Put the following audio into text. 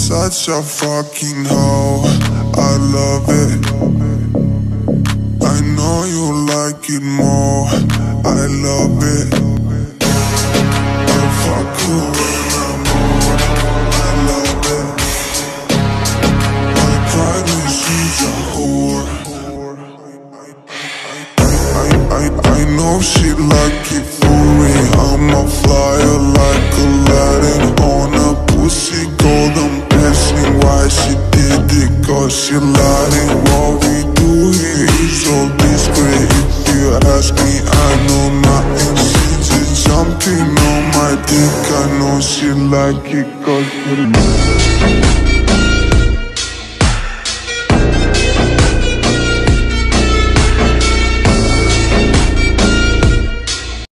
such a fucking hoe, I love it. I know you like it more, I love it. I fuck you when I'm on, I love it. My private she's a whore. I know she like it for me. I'm a flyer like Aladdin on a pussy golden blessing. Why she did it? Cause she lied. What we do here is so discreet. If you ask me, I know nothing. She just jumping on my dick. I know she like it cause she